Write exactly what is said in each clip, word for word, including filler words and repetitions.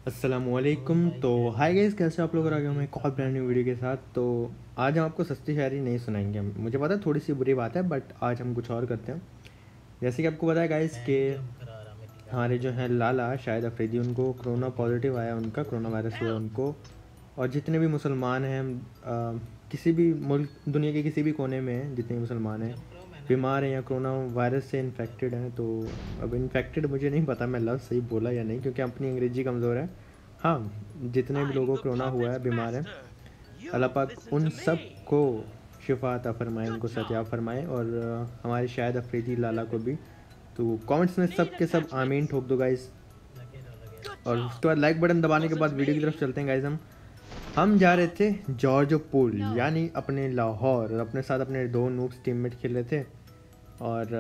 अस्सलामुअलैकुम। तो hi guys, कैसे आप लोग? आ गए मैं एक और ब्रांड न्यू वीडियो के साथ। तो आज हम आपको सस्ती शायरी नहीं सुनाएंगे। हम मुझे पता है थोड़ी सी बुरी बात है, बट आज हम कुछ और करते हैं। जैसे कि आपको पता है गाइस कि हमारे जो हैं लाला शाहिद अफरीदी, उनको कोरोना पॉजिटिव आया, उनका कोरोना वायरस हुआ उनको। और जितने भी मुसलमान हैं, आ, किसी भी मुल्क दुनिया के किसी भी कोने में हैं, जितने भी मुसलमान हैं बीमार हैं या कोरोना वायरस से इन्फेक्टेड हैं। तो अब इन्फेक्टेड मुझे नहीं पता मैं लफ्ज़ सही बोला या नहीं, क्योंकि अपनी अंग्रेज़ी कमज़ोर है। हाँ, जितने भी लोगों को कोरोना हुआ है, बीमार हैं, अल्लाह पाक उन सब को शिफा अता फ़रमाए, उनको सेहत फरमाए। और अ, हमारे शाहिद अफरीदी लाला को भी। तो कमेंट्स में सब के सब आमीन ठोक दो गाइस। और उसके बाद लाइक बटन दबाने के बाद वीडियो की तरफ चलते हैं गाइस। हम हम जा रहे थे जॉर्ज पूल यानी अपने लाहौर, और अपने साथ अपने दो नूब्स टीममेट खेल रहे थे। और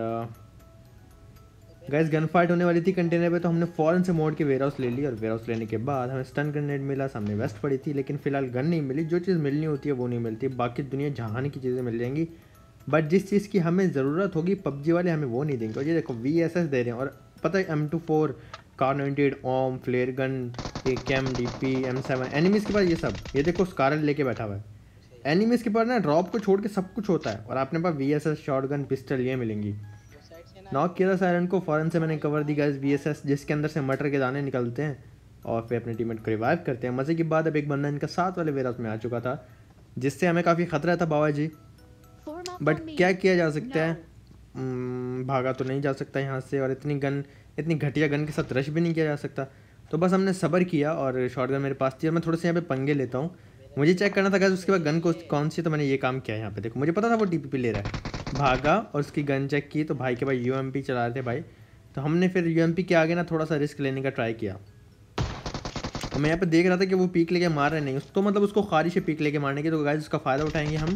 गैस गन फाइट होने वाली थी कंटेनर पे, तो हमने फ़ौरन से मोड़ के वेयर हाउस ले ली। और वेयर हाउस लेने के बाद हमें स्टन ग्रेनेड मिला, सामने वेस्ट पड़ी थी, लेकिन फ़िलहाल गन नहीं मिली। जो चीज़ मिलनी होती है वो नहीं मिलती, बाकी दुनिया जहान की चीज़ें मिल जाएंगी, बट जिस चीज़ की हमें ज़रूरत होगी पबजी वाले हमें वो नहीं देंगे। और ये देखो वी एस एस दे रहे हैं, और पता है M two four, Kar ninety eight, ओम, flare gun, AKM, D P, M seven, enemies के पास ये सब। ये देखो स्कारल लेके बैठा हुआ है। एनिमीज़ के पास ना ड्रॉप को छोड़ के सब कुछ होता है, और आपने पास V S S, shotgun, pistol ये मिलेंगी। नॉक किया था सायरन को, फ़ौरन से मैंने कवर दी गाइस वी एस एस, जिसके अंदर से मटर के दाने निकलते हैं और फिर अपने टीममेट को रिवाइव करते हैं। मज़े की बात, अब एक बंदा इनका साथ वाले वेयर हाउस में आ चुका था, जिससे हमें काफ़ी ख़तरा था बाबा जी। बट क्या किया जा सकता है, भागा तो नहीं जा सकता यहाँ से, और इतनी गन, इतनी घटिया गन के साथ रश भी नहीं किया जा सकता। तो बस हमने सब्र किया, और शॉर्ट गन मेरे पास थी, और मैं थोड़े से यहाँ पे पंगे लेता हूँ। मुझे चेक करना था गाइस उसके बाद गन को कौन सी, तो मैंने ये काम किया। यहाँ पे देखो, मुझे पता था वो टी पी पी ले रहा है, भागा और उसकी गन चेक की, तो भाई के भाई यू एम पी चला रहे थे भाई। तो हमने फिर यू एम पी के आगे ना थोड़ा सा रिस्क लेने का ट्राई किया। और मैं यहाँ पे देख रहा था कि वो पीक लेके मार रहे नहीं, तो मतलब उसको ख्वारिश है पीक लेके मारने की। तो गाइस उसका फ़ायदा उठाएंगे हम,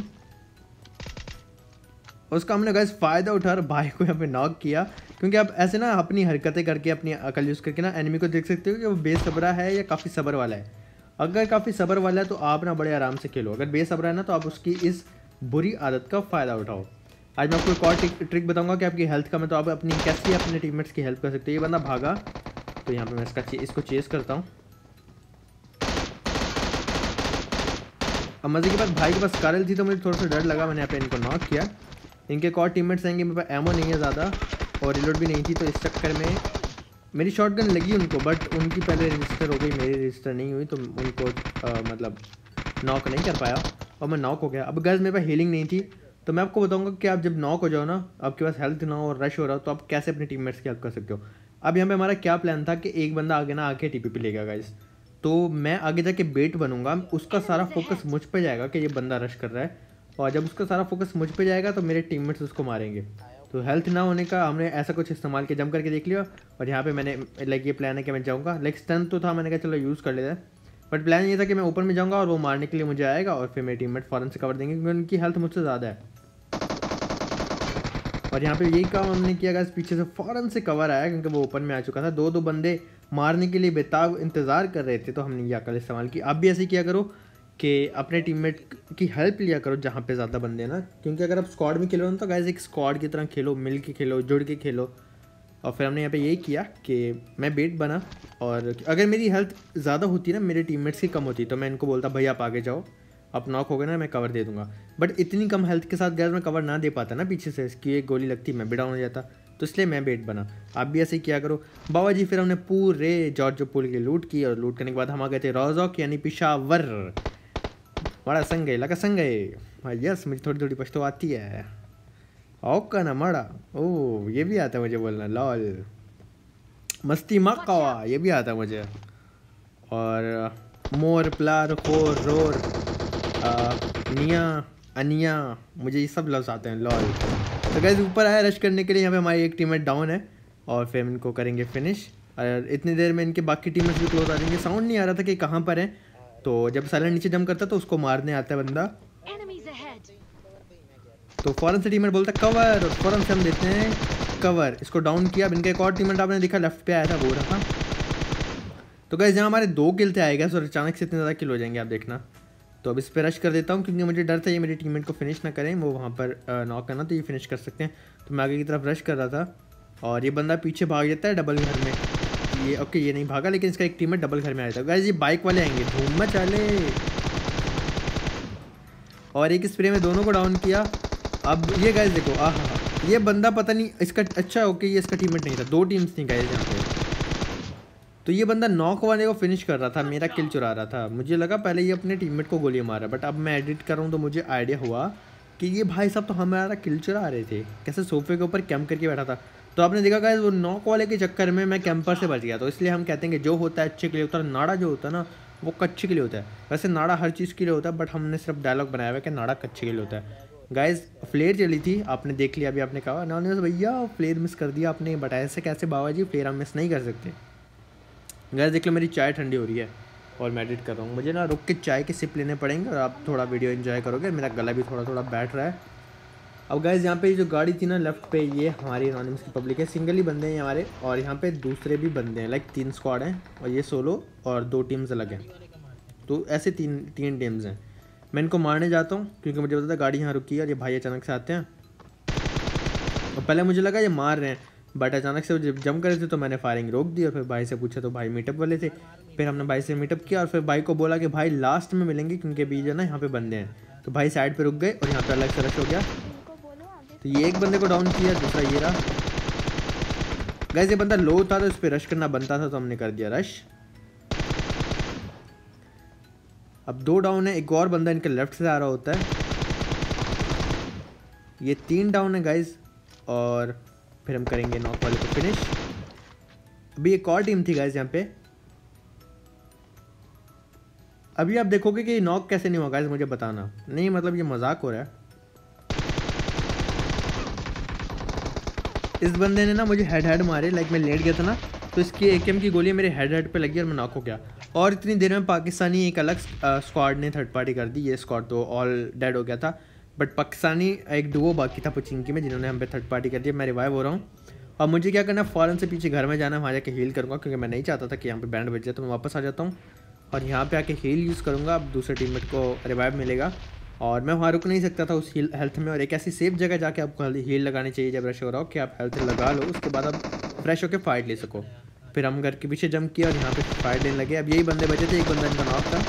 उसका हमने गाइस फ़ायदा उठा भाई को यहाँ पे नॉक किया। क्योंकि आप ऐसे ना अपनी हरकतें करके, अपनी अकल यूज़ करके ना एनिमी को देख सकते हो कि वो बेसब्रा है या काफ़ी सब्र वाला है। अगर काफ़ी सब्र वाला है तो आप ना बड़े आराम से खेलो, अगर बेसब्रा है ना तो आप उसकी इस बुरी आदत का फ़ायदा उठाओ। आज मैं आपको एक और ट्रिक ट्रिक बताऊंगा कि आपकी हेल्थ का मैं तो आप अपनी कैसे अपने टीममेट्स की हेल्प कर सकते हो। ये बंदा भागा, तो यहाँ पे मैं इसका चे, इसको चेस करता हूँ। अब मज़े की बात, भाई के पास कारल थी तो मुझे थोड़ा सा डर लगा, मैंने यहाँ पे इनको नॉक किया। इनके एक और टीममेट्स आएंगे, मेरे पास एमो नहीं है ज़्यादा, और रिलोड भी नहीं थी, तो इस चक्कर में मेरी शॉटगन लगी उनको, बट उनकी पहले रजिस्टर हो गई, मेरी रजिस्टर नहीं हुई, तो उनको आ, मतलब नॉक नहीं कर पाया, और मैं नॉक हो गया। अब गैस मेरे पास हीलिंग नहीं थी, तो मैं आपको बताऊंगा कि आप जब नॉक हो जाओ ना, आपके पास हेल्थ ना हो और रश हो रहा हो, तो आप कैसे अपने टीममेट्स की हेल्प कर सकते हो। अब यहाँ पे हमारा क्या प्लान था कि एक बंदा आगे ना आके टीपीपी लेगा गाइस, तो मैं आगे जाके बेट बनूंगा, उसका सारा फोकस मुझ पर जाएगा कि ये बंदा रश कर रहा है, और जब उसका सारा फोकस मुझ पर जाएगा तो मेरे टीममेट्स उसको मारेंगे। तो हेल्थ ना होने का हमने ऐसा कुछ इस्तेमाल किया, जम करके देख लिया। और यहाँ पे मैंने लाइक ये प्लान है कि मैं जाऊँगा, लाइक स्टन तो था, मैंने कहा चलो यूज़ कर लेता है, बट प्लान ये था कि मैं ऊपर में जाऊँगा और वो मारने के लिए मुझे आएगा, और फिर मेरे टीममेट फ़ौरन से कवर देंगे क्योंकि उनकी हेल्थ मुझसे ज़्यादा है। और यहाँ पे यही काम हमने किया गाइस, पीछे से फ़ौरन से कवर आया क्योंकि वो ओपन में आ चुका था, दो दो बंदे मारने के लिए बेताब इंतज़ार कर रहे थे, तो हमने ये अकल इस्तेमाल की। आप भी ऐसे किया करो कि अपने टीममेट की हेल्प लिया करो जहाँ पे ज़्यादा बंदे हैं ना, क्योंकि अगर आप स्क्वाड में खेलो ना तो गाइस एक स्क्वाड की तरह खेलो, मिल के खेलो, जुड़ के खेलो। और फिर हमने यहाँ पे यही किया कि मैं बेट बना, और अगर मेरी हेल्थ ज़्यादा होती ना, मेरे टीममेट्स की कम होती, तो मैं इनको बोलता भाई आप आगे जाओ, आप नॉक हो गए ना, मैं कवर दे दूंगा। बट इतनी कम हेल्थ के साथ गैस मैं कवर ना दे पाता ना, पीछे से इसकी एक गोली लगती मैं भी डाउन हो जाता, तो इसलिए मैं बेट बना। आप भी ऐसे ही किया करो बाबा जी। फिर हमने पूरे जॉर्ज पूल की लूट की, और लूट करने के बाद हम आ गए थे रोज़ोक यानी पिशावर। बड़ा संगे लगा संगे, यस मुझे थोड़ी थोड़ी पश्तो आती है, ओका ना मड़ा, ओह ये भी आता है मुझे बोलना, लॉल मस्ती मक्का ये भी आता है मुझे। और मोर, प्लार, खोर, रोर, आ, निया, अनिया, मुझे ये सब लफ्ज़ आते हैं, लॉल। तो गाइस ऊपर आया रश करने के लिए, यहाँ पे हमारी एक टीममेट डाउन है, और फिर हम इनको करेंगे फिनिश। और इतनी देर में इनके बाकी टीममेट्स भी क्लोज आ जाएंगे। साउंड नहीं आ रहा था कि कहाँ पर है, तो जब साइलेंट नीचे जंप करता तो उसको मारने आता है बंदा, तो फ़ौरन से टीममेट बोलता है कवर, और फ़ौरन से हम देते हैं कवर, इसको डाउन किया। अब इनका एक और टीममेट आपने देखा लेफ्ट पे आया था, वो रहा। तो गाइस यहाँ हमारे दो किल थे आएगा, और अचानक से इतने ज़्यादा किल हो जाएंगे आप देखना। तो अब इस पर रश कर देता हूँ क्योंकि मुझे डर था ये मेरी टीममेट को फिनिश ना करें, वो वहाँ पर नॉक करना, तो ये फिनिश कर सकते हैं। तो मैं आगे की तरफ रश कर रहा था, और ये बंदा पीछे भाग जाता है डबल घर में, ये ओके ये नहीं भागा, लेकिन इसका एक टीम में डबल घर में आया था गाइस। ये बाइक वाले आएंगे, धूम मचाले, और एक स्प्रे में दोनों को डाउन किया। अब ये गाइस देखो, आहा ये बंदा पता नहीं इसका, अच्छा ओके ये इसका टीममेट नहीं था, दो टीम्स थी गाइस यहाँ पे। तो ये बंदा नॉक वाले को फिनिश कर रहा था, मेरा किल चुरा रहा था। मुझे लगा पहले ये अपने टीममेट को गोली मारा, बट अब मैं एडिट कर रहा हूँ तो मुझे आइडिया हुआ कि ये भाई साहब तो हमारा किल चुरा रहे थे, कैसे सोफे के ऊपर कैंप करके बैठा था। तो आपने देखा गाइस वो नॉक वाले के चक्कर में मैं कैंपर से बच गया। तो इसलिए हम कहते हैं कि जो होता है अच्छे के लिए होता है, नाड़ा जो होता है ना वो कच्चे के लिए होता है। वैसे नाड़ा हर चीज़ के लिए होता है, बट हमने सिर्फ डायलॉग बनाया हुआ है कि नाड़ा कच्चे के लिए होता है। गाइस फ्लेयर चली थी, आपने देख लिया, अभी आपने कहा ना भैया फ्लेयर मिस कर दिया आपने, बट ऐसे कैसे बाबा जी, फ्लेयर हम मिस नहीं कर सकते। गाइस देख लो मेरी चाय ठंडी हो रही है और मैं एडिट कर रहा हूँ, मुझे ना रुक के चाय के सिप लेने पड़ेंगे और आप थोड़ा वीडियो एंजॉय करोगे। मेरा गला भी थोड़ा थोड़ा बैठ रहा है। अब गाइस यहाँ पे जो गाड़ी थी ना लेफ्ट पे, ये हमारी एनोनिमस की पब्लिक है, सिंगल ही बंदे हैं हमारे, और यहाँ पे दूसरे भी बंदे हैं, लाइक तीन स्क्वाड हैं और ये सोलो और दो टीम्स अलग हैं। तो ऐसे तीन तीन टीम्स हैं। मैं इनको मारने जाता हूँ क्योंकि मुझे पता था गाड़ी यहाँ रुकी है और ये भाई अचानक से आते हैं। और पहले मुझे लगा ये मार रहे हैं, बट अचानक से जब जम करे थे तो मैंने फायरिंग रोक दी और फिर भाई से पूछा तो भाई मीटअप वाले थे। फिर हमने भाई से मीटअप किया और फिर भाई को बोला कि भाई लास्ट में मिलेंगे क्योंकि बीच है ना यहाँ पे बंदे हैं। तो भाई साइड पे रुक गए और यहाँ पे अलग से रश हो गया। तो ये एक बंदे को डाउन किया, दूसरा ये रहा। गाइस ये बंदा लो था तो इस पर रश करना बनता था, तो हमने कर दिया रश। अब दो डाउन है, एक और बंदा इनके लेफ्ट से आ रहा होता है। ये तीन डाउन है गाइस, और फिर हम करेंगे नॉक वाले को फिनिश। अभी एक और टीम थी गाइस यहाँ पे। अभी आप देखोगे कि नॉक कैसे नहीं हुआ गाइस, मुझे बताना। नहीं मतलब ये मजाक हो रहा है। इस बंदे ने ना मुझे हेड हेड मारे, लाइक मैं लेट गया था ना, तो इसकी एकेएम की गोली मेरे हेड हेड पे लगी और मैं नॉक हो गया। और इतनी देर में पाकिस्तानी एक अलग स्क्वाड ने थर्ड पार्टी कर दी। ये स्क्वाड तो ऑल डेड हो गया था, बट पाकिस्तानी एक डुओ बाकी था पुचिंकी में, जिन्होंने हम पे थर्ड पार्टी कर दी। मैं रिवाइव हो रहा हूँ और मुझे क्या करना है, फ़ौरन से पीछे घर में जाना है, वहाँ जाके हील करूँगा क्योंकि मैं नहीं चाहता था कि यहाँ पे बैंड बज जाए। तो मैं वापस आ जाता हूँ और यहाँ पे आके हील यूज़ करूँगा। अब दूसरे टीममेट को रिवाइव मिलेगा और मैं वहाँ रुक नहीं सकता था उस हील हेल्थ में। और एक ऐसी सेफ जगह जाके आपको हील लगानी चाहिए जब रश हो रहा हो कि आप हेल्थ लगा लो, उसके बाद आप फ्रेश होकर फाइट ले सको। फिर हम घर के पीछे जंप किया और यहाँ पे फाइट लेने लगे। अब यही बंदे बचे थे, एक बंदा इनका नॉक था।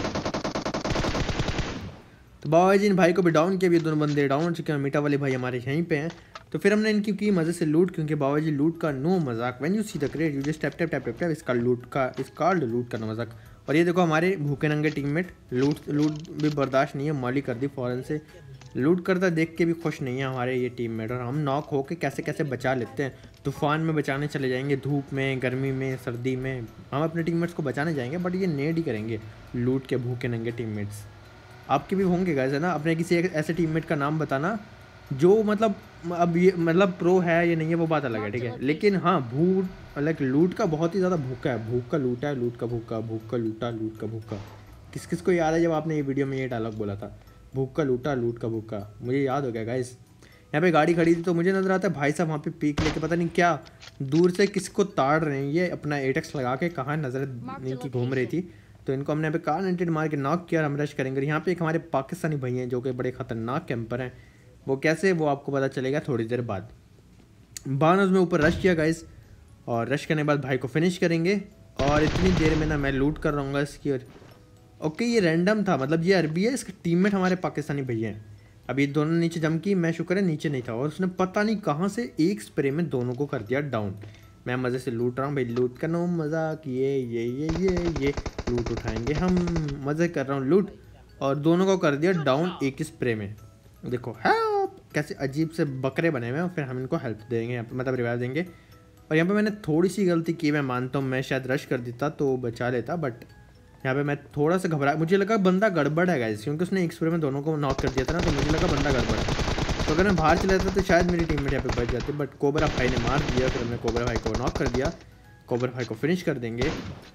तो बाबा जी इन भाई को भी डाउन किया, ये दोनों बंदे डाउन हो चुके हैं। मीठा वाले भाई हमारे यहीं पे हैं। तो फिर हमने इनकी की मज़े से लूट, क्योंकि बाबा जी लूट का नो मजाक। When you see the crate you just tap tap tap tap, इसका लूट का इस कॉल्ड लूट का मजाक। और ये देखो हमारे भूखे नंगे टीममेट, लूट लूट भी बर्दाश्त नहीं है, मॉली कर दी फ़ौरन से। लूट करता देख के भी खुश नहीं है हमारे ये टीममेट, और हम नॉक होके कैसे कैसे बचा लेते हैं। तूफ़ान में बचाने चले जाएंगे, धूप में, गर्मी में, सर्दी में, हम अपने टीममेट्स को बचाने जाएंगे, बट ये नेड ही करेंगे लूट के भूखे नंगे टीममेट्स। आपके भी होंगे गाइस है ना, अपने किसी ऐसे टीममेट का नाम बताना जो मतलब अब ये मतलब प्रो है या नहीं है वो बात अलग है, ठीक है, लेकिन हाँ भूख लाइक लूट का बहुत ही ज़्यादा भूखा है। भूख का लूटा है, लूट का भूखा, भूख का लूटा, लूट का भूखा। किस किस को याद है जब आपने ये वीडियो में ये डायलॉग बोला था, भूख का लूटा, लूट का भूखा? मुझे याद हो गया गाइस। यहाँ पे गाड़ी खड़ी थी तो मुझे नजर आता है भाई साहब वहाँ पे पीक लेके पता नहीं क्या दूर से किसको ताड़ रहे हैं। ये अपना एटेक्स लगा के कहाँ नजर नहीं की घूम रही थी, तो इनको हमने यहाँ पे कार नाइनटेड मार के नॉक किया और हम रश करेंगे। यहाँ पे एक हमारे पाकिस्तानी भैया हैं जो कि बड़े ख़तरनाक कैंपर हैं। वो कैसे, वो आपको पता चलेगा थोड़ी देर बाद। बानोज में ऊपर रश किया गाइस, और रश करने के बाद भाई को फिनिश करेंगे। और इतनी देर में ना मैं लूट कर रहा हूँ इसकी। और ओके ये रैंडम था, मतलब ये अरबी है, इसके टीममेट हमारे पाकिस्तानी भैया हैं। अब ये दोनों नीचे जम की, मैं शुक्र है नीचे नहीं था, और उसने पता नहीं कहाँ से एक स्प्रे में दोनों को कर दिया डाउन। मैं मज़े से लूट रहा हूँ भाई, लूट का नो मज़ाक, ये ये ये ये ये लूट उठाएंगे हम, मज़े कर रहा हूँ लूट, और दोनों को कर दिया डाउन एक स्प्रे में। देखो हेल्प, कैसे अजीब से बकरे बने हुए हैं। फिर हम इनको हेल्प देंगे, मतलब रिवाइव देंगे। और यहाँ पे मैंने थोड़ी सी गलती की, मैं मानता हूँ, मैं शायद रश कर देता तो बचा लेता, बट यहाँ पे मैं थोड़ा सा घबरा, मुझे लगा बंदा गड़बड़ है गाइस, क्योंकि उसने एक स्प्रे में दोनों को नॉक कर दिया था ना, तो मुझे लगा बंदा गड़बड़ है। तो अगर मैं बाहर चला जाता तो शायद मेरी टीममेट यहाँ पे बच जाती, बट कोबरा भाई ने मार दिया। फिर हमने कोबरा भाई को नॉक कर दिया, कोबरा भाई को फिनिश कर देंगे।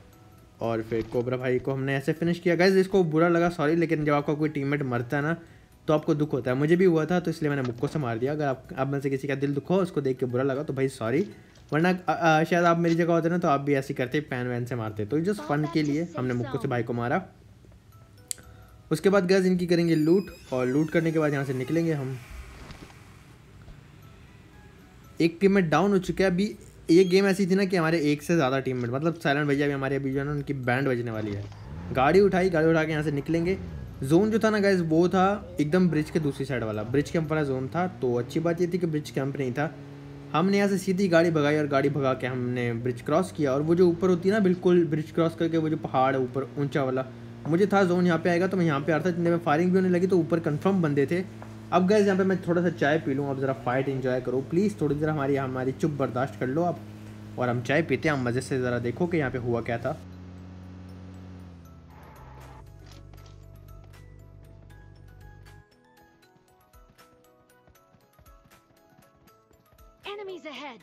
और फिर कोबरा भाई को हमने ऐसे फिनिश किया गाइस। इसको बुरा लगा, सॉरी, लेकिन जब आपका कोई टीममेट मरता है ना तो आपको दुख होता है। मुझे भी हुआ था, तो इसलिए मैंने मुक्को से मार दिया। अगर आप आप में से किसी का दिल दुख हो, उसको देख के बुरा लगा तो भाई सॉरी, वरना शायद आप मेरी जगह होते ना तो आप भी ऐसे करते, पैन वैन से मारते। तो जस्ट फन के लिए हमने मुक्को से भाई को मारा। उसके बाद गाइस इनकी करेंगे लूट, और लूट करने के बाद यहाँ से निकलेंगे हम। एक टीम में डाउन हो चुका है। अभी ये गेम ऐसी थी ना कि हमारे एक से ज़्यादा टीममेट, मतलब साइलेंट भैया भी हमारे अभी जो है ना उनकी बैंड बजने वाली है। गाड़ी उठाई, गाड़ी उठा के यहाँ से निकलेंगे। जोन जो था ना गाइस वो था एकदम ब्रिज के दूसरी साइड वाला, ब्रिज कैंप वाला जोन था। तो अच्छी बात ये थी कि ब्रिज कैंप नहीं था। हमने यहाँ से सीधी गाड़ी भगाई और गाड़ी भगा के हमने ब्रिज क्रॉस किया। और वो जो ऊपर होती है ना बिल्कुल ब्रिज क्रॉस करके वो जो पहाड़ है ऊपर ऊंचा वाला, मुझे था जोन यहाँ पे आएगा तो मैं यहाँ पे आ रहा था। जितने में फायरिंग भी होने लगी तो ऊपर कंफर्म बंदे थे। अब गाइस यहाँ पे मैं थोड़ा सा चाय पी लूँ, अब ज़रा फाइट एंजॉय करो प्लीज़, थोड़ी देर हमारी हमारी चुप बर्दाश्त कर लो आप। और हम चाय पीते हैं, हम मज़े से ज़रा देखो कि यहाँ पे हुआ क्या था। Enemies ahead.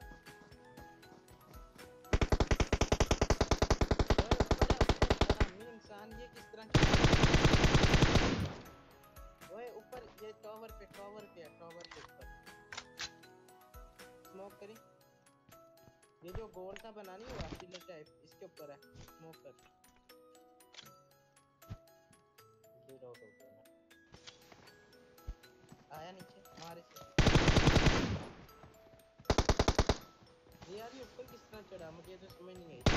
ओए ऊपर ये टावर पे टावर पे टावर के ऊपर स्मोक करी। ये जो गोल सा बना नहीं हुआ पिलर टाइप, इसके ऊपर है, स्मोक कर। लीड आउट हो गया ना, आया नीचे मार इसे। ये यार ये ऊपर किस तरह चढ़ा, मुझे तो समझ नहीं आई।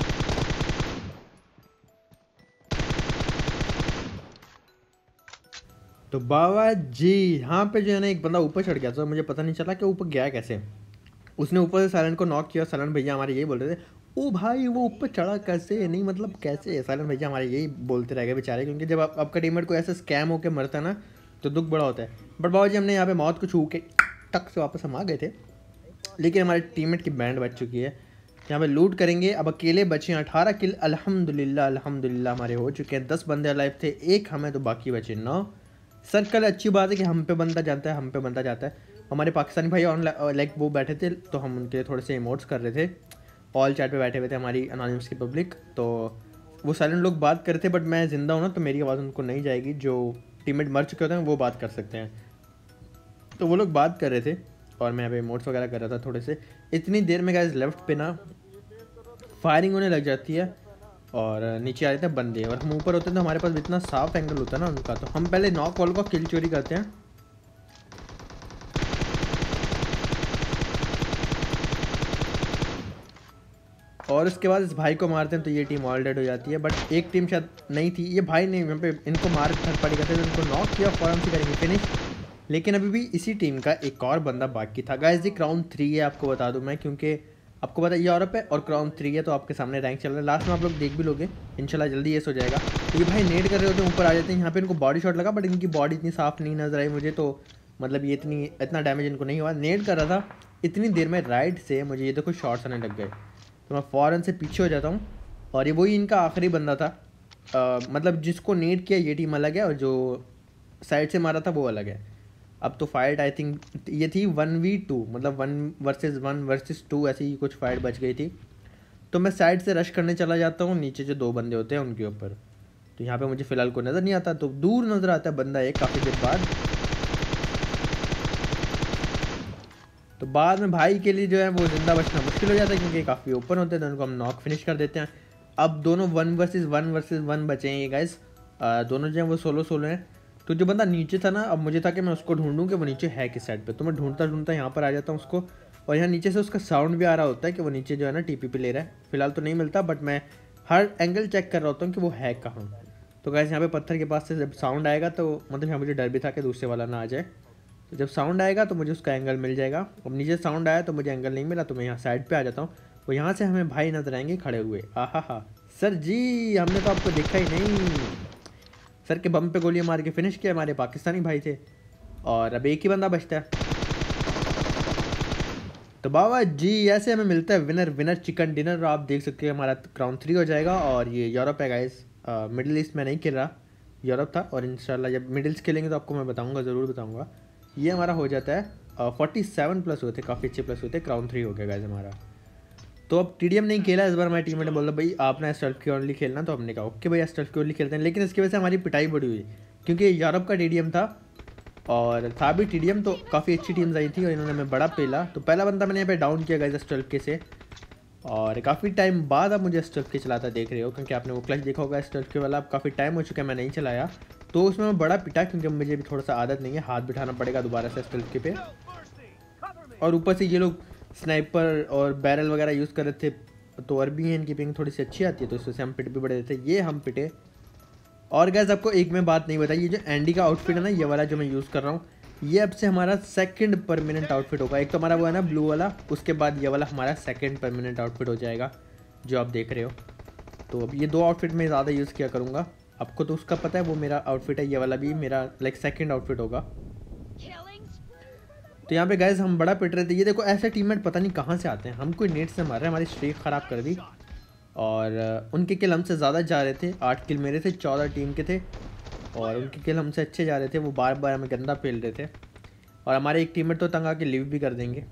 तो बाबा जी यहाँ पे जो है ना एक बंदा ऊपर चढ़ गया था, मुझे पता नहीं चला कि ऊपर गया कैसे। उसने ऊपर से साइलेंट को नॉक किया। साइलेंट भैया हमारे यही बोल रहे थे, ओ भाई वो ऊपर चढ़ा कैसे, नहीं मतलब कैसे। साइलेंट भैया हमारे यही बोलते रह गए बेचारे, क्योंकि जब आप, आपका टीममेट को ऐसे स्कैम होकर मरता है ना तो दुख बड़ा होता है। बट बाबा जी हमने यहाँ पे मौत को छू के टक से वापस हम आ गए थे। लेकिन हमारे टीममेट की बैंड बच चुकी है। यहाँ पे लूट करेंगे। अब अकेले बचे हैं अठारह किल अल्हम्दुलिल्लाह अल्हम्दुलिल्लाह हमारे हो चुके हैं। दस बंदे अलाइव थे, एक हमें तो बाकी बचे नौ। सर्कल अच्छी बात है कि हम पे बंदा जाता है, हम पे बंदा जाता है। हमारे पाकिस्तानी भाई ऑन लाइक वो बैठे थे तो हम उनके लिए थोड़े से इमोट्स कर रहे थे। ऑल चैट पे बैठे हुए थे हमारी अनोनिमस की पब्लिक, तो वो साइलेंट लोग बात कर रहे थे। बट मैं ज़िंदा हूँ ना तो मेरी आवाज़ उनको नहीं जाएगी। जो टीममेट मर चुके होते हैं वो बात कर सकते हैं। तो वो लोग बात कर रहे थे और मैं यहाँ पे इमोट्स वगैरह कर रहा था थोड़े से। इतनी देर में गाइस लेफ्ट पे ना फायरिंग होने लग जाती है और नीचे आ जाते हैं बंदे। और हम ऊपर होते हैं तो हमारे पास इतना साफ एंगल होता है ना उनका, तो हम पहले नॉक वॉल को किल चोरी करते हैं। और उसके बाद इस भाई को मारते हैं तो ये टीम ऑल डेड हो जाती है। बट एक टीम शायद नहीं थी, ये भाई ने यहाँ पे इनको मार थर्ड पार्टी करते थे, इनको नॉक किया, फौरन से करेंगे फिनिश। लेकिन अभी भी इसी टीम का एक और बंदा बाकी था। गाइस ये क्राउन थ्री है, आपको बता दूं मैं, क्योंकि आपको पता है यूरोप है और क्राउन थ्री है तो आपके सामने रैंक चल रहा है। लास्ट में आप लोग देख भी लोगे इंशाल्लाह, जल्दी ये हो जाएगा। तो ये भाई नेट कर रहे होते हैं, ऊपर आ जाते हैं। यहाँ पे इनको बॉडी शॉट लगा बट इनकी बॉडी इतनी साफ नहीं नजर आई मुझे, तो मतलब ये इतनी इतना डैमेज इनको नहीं हुआ। नेट कर रहा था इतनी देर में राइट से, मुझे ये देखो शॉट्स आने लग गए तो मैं फ़ौरन से पीछे हो जाता हूँ। और ये वही इनका आखिरी बंदा था, आ, मतलब जिसको नेट किया ये टीम अलग है और जो साइड से मारा था वो अलग है। अब तो फाइट आई थिंक ये थी वन वी टू, मतलब one versus one versus two ऐसी ही कुछ फाइट बच गई थी। तो मैं साइड से रश करने चला जाता हूँ, नीचे जो दो बंदे होते हैं उनके ऊपर। तो यहाँ पे मुझे फ़िलहाल कोई नज़र नहीं आता, तो दूर नज़र आता है बंदा एक काफ़ी देर बाद। तो बाद में भाई के लिए जो है वो ज़िंदा बचना मुश्किल हो जाता है क्योंकि काफ़ी ओपन होते हैं, तो उनको हम नॉक फिनिश कर देते हैं। अब दोनों one versus one versus one बचे हैं ये गाइस, दोनों जो हैं वो सोलो सोलो हैं। तो जो बंदा नीचे था ना, अब मुझे था कि मैं उसको ढूंढूं कि वो नीचे है किस साइड पे। तो मैं ढूंढता ढूंढता यहाँ पर आ जाता हूँ उसको, और यहाँ नीचे से उसका साउंड भी आ रहा होता है कि वो नीचे जो है ना टीपी पे ले रहा है। फिलहाल तो नहीं मिलता बट मैं हर एंगल चेक कर रहा होता हूँ कि वो है कहाँ। तो गाइस यहाँ पे पत्थर के पास से जब साउंड आएगा तो मतलब यहाँ मुझे डर भी था कि दूसरे वाला ना आ जाए। तो जब साउंड आएगा तो मुझे उसका एंगल मिल जाएगा। अब नीचे साउंड आया तो मुझे एंगल नहीं मिला तो मैं यहाँ साइड पर आ जाता हूँ। तो यहाँ से हमें भाई नजर आएंगे खड़े हुए। आहा हा सर जी, हमने तो आपको देखा ही नहीं। सर के बम पे गोलियां मार के फिनिश किया हमारे पाकिस्तानी भाई थे, और अब एक ही बंदा बचता है। तो बाबा जी ऐसे हमें मिलता है विनर विनर चिकन डिनर। और आप देख सकते हैं हमारा क्राउन थ्री हो जाएगा। और ये यूरोप है गाइस, मिडिल ईस्ट में नहीं खेल रहा, यूरोप था। और इंशाल्लाह जब मिडिल्स खेलेंगे तो आपको मैं बताऊंगा, ज़रूर बताऊंगा। ये हमारा हो जाता है फोर्टी सेवन प्लस होते, काफ़ी अच्छे प्लस होते। क्राउन थ्री हो गया गाइस हमारा। तो अब टी डी एम नहीं खेला इस बार। हमारी टीम ने बोला भाई आपने स्टेल्थ की ओनली खेलना, तो हमने कहा ओके भाई स्टेल्थ की ओनली खेलते हैं। लेकिन इसकी वजह से हमारी पिटाई बड़ी हुई क्योंकि यूरोप का टी डी एम था और था भी टी डी एम, तो काफ़ी अच्छी टीम्स आई थी और इन्होंने हमें बड़ा पेला। तो पहला बंदा मैंने यहाँ पे डाउन किया गाइस स्टेल्थ के से, और काफ़ी टाइम बाद अब मुझे स्टेल्थ के चलाता देख रहे हो क्योंकि आपने वो क्लच देखा होगा स्टेल्थ के वाला। अब काफ़ी टाइम हो चुका है मैं नहीं चलाया, तो उसमें मैं बड़ा पिटा क्योंकि मुझे भी थोड़ा सा आदत नहीं है, हाथ बिठाना पड़ेगा दोबारा से स्टेल्थ के पे। और ऊपर से ये लोग स्नाइपर और बैरल वगैरह यूज़ कर रहे थे, तो अरबी है, इनकी पिंग थोड़ी सी अच्छी आती है, तो इस वजह से हम पिट भी बड़े थे। ये हम पिटे। और गैस आपको एक में बात नहीं बताई, ये जो एंडी का आउटफिट है ना, ये वाला जो मैं यूज़ कर रहा हूँ, ये अब से हमारा सेकंड परमानेंट आउटफिट होगा। एक तो हमारा वो है ना ब्लू वाला, उसके बाद ये वाला हमारा सेकंड परमानेंट आउटफिट हो जाएगा जो आप देख रहे हो। तो अब ये दो आउटफिट में ज़्यादा यूज़ किया करूँगा। आपको तो उसका पता है, वो मेरा आउटफिट है, ये वाला भी मेरा लाइक सेकंड आउटफिट होगा। तो यहाँ पे गाइस हम बड़ा पिट रहे थे। ये देखो ऐसे टीममेट पता नहीं कहाँ से आते हैं, हम कोई नेट से मार रहे हैं, हमारी स्ट्रीक ख़राब कर दी। और उनके किल हमसे ज़्यादा जा रहे थे, आठ किल मेरे थे, चौदह टीम के थे, और उनके किल हमसे अच्छे जा रहे थे। वो बार बार हमें गंदा पेल रहे थे, और हमारे एक टीममेट तो तंग आके लीव भी कर देंगे।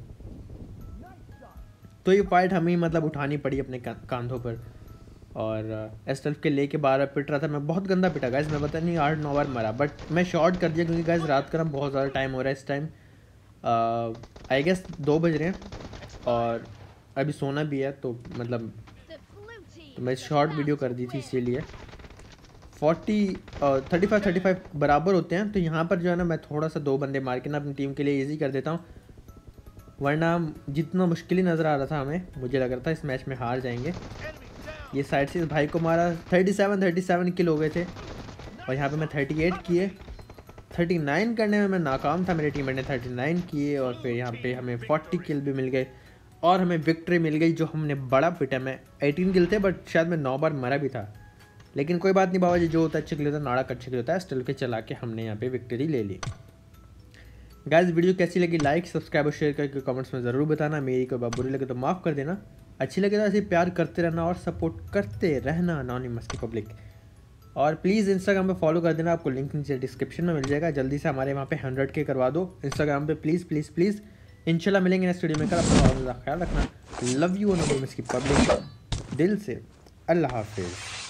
तो ये फाइट हमें मतलब उठानी पड़ी अपने कांधों पर। और एस्टल्फ के लेके बारह पिट रहा था मैं, बहुत गंदा पिटा गाइस, मैं पता नहीं आठ नौ बार मरा, बट मैं शॉर्ट कर दिया क्योंकि गाइस रात का ना बहुत ज़्यादा टाइम हो रहा है इस टाइम। आई गेस दो बज रहे हैं और अभी सोना भी है, तो मतलब तो मैं शॉर्ट वीडियो कर दी थी इसीलिए। Forty thirty five thirty five बराबर होते हैं, तो यहाँ पर जो है ना मैं थोड़ा सा दो बंदे मार के ना अपनी टीम के लिए ईजी कर देता हूँ, वरना जितना मुश्किल ही नज़र आ रहा था हमें, मुझे लग रहा था इस मैच में हार जाएंगे। ये साइड से इस भाई को मारा, thirty seven thirty seven kill हो गए थे, और यहाँ पे मैं थर्टी एट किए, थर्टी नाइन करने में मैं नाकाम था, मेरे टीममेट ने थर्टी नाइन किए, और फिर यहाँ पे हमें फोर्टी किल भी मिल गए और हमें विक्ट्री मिल गई, जो हमने बड़ा पिटा। मैं एटीन किल थे, बट शायद मैं नौ बार मरा भी था, लेकिन कोई बात नहीं बाबा जी, जो होता है अच्छे के लिए होता है, नाड़ा अच्छे के लिए होता है। स्टिल के चला के हमने यहाँ पे विक्ट्री ले ली। गाइस वीडियो कैसी लगी, लाइक सब्सक्राइब और शेयर करके कमेंट्स में ज़रूर बताना। मेरी कोई बात बुरी लगे तो माफ़ कर देना, अच्छी लगे तो ऐसे प्यार करते रहना और सपोर्ट करते रहना अनोनिमस की पब्लिक। और प्लीज़ इंस्टाग्राम पे फॉलो कर देना, आपको लिंक नीचे डिस्क्रिप्शन में मिल जाएगा। जल्दी से हमारे वहाँ पे हंड्रेड के करवा दो इंस्टाग्राम पे, प्लीज़ प्लीज़ प्लीज़। इंशाल्लाह मिलेंगे नेक्स्ट वीडियो में, कर अपना बहुत ज़्यादा ख्याल रखना। लव यू अनोनिमस की पब्लिक, दिल से। अल्लाह हाफिज़।